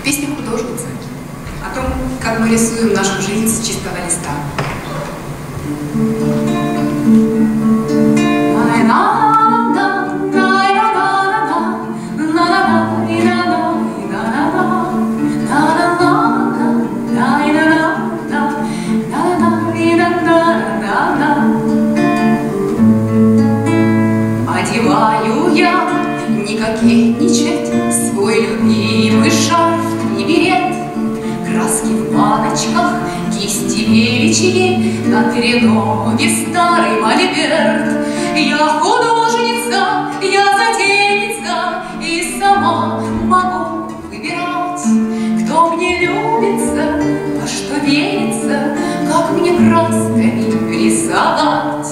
Песня художницы о том, как мы рисуем нашу жизнь с чистого листа. Одеваю я не кокетничать свой любимый шарф и берет, краски в баночках, кисти девичьи, на треноге старый мольберт. Я художница, я затейница, и сама могу выбирать, кто мне любится, во что верится, как мне красками рисовать.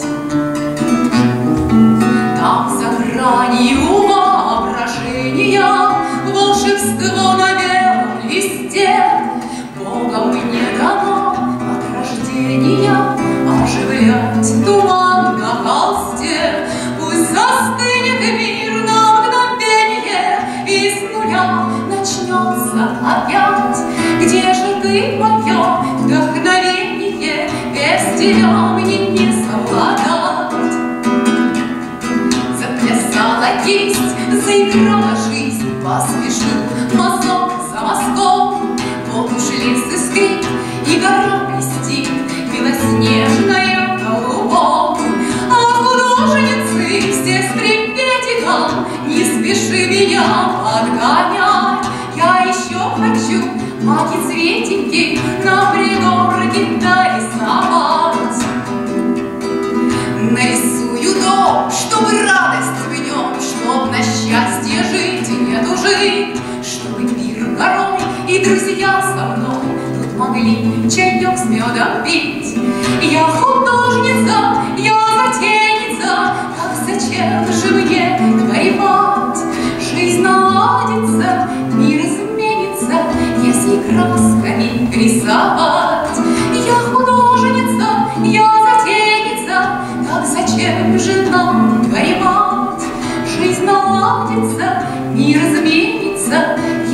Там за гранью воображения волшебство на белом листе. Богом мне дано от рождения оживлять туман на холсте. Пусть застынет мир на мгновенье, и с нуля начнется опять. Где же ты, мое вдохновенье, без тебя мне не совладать? Заплясала кисть, заиграла жизнь, поспешил мазок за мазком. Вот уж лес искрит, и гора блестит, белоснежная голубом. А художницы все с приветиком, не спеши меня подгонять. Я еще хочу маки-цветики на пригорке дорисовать. Нарисую дом, чтобы радость в нем, чтоб на счастье жить и не тужить, чтобы мир горой и друзья со мной тут могли чаек с медом пить. Я художница, я затейница, так зачем же мне горевать? Жизнь наладится, мир изменится, если красками рисовать. Я художница, я затейница, так зачем же нам горевать? Жизнь наладится, мир изменится,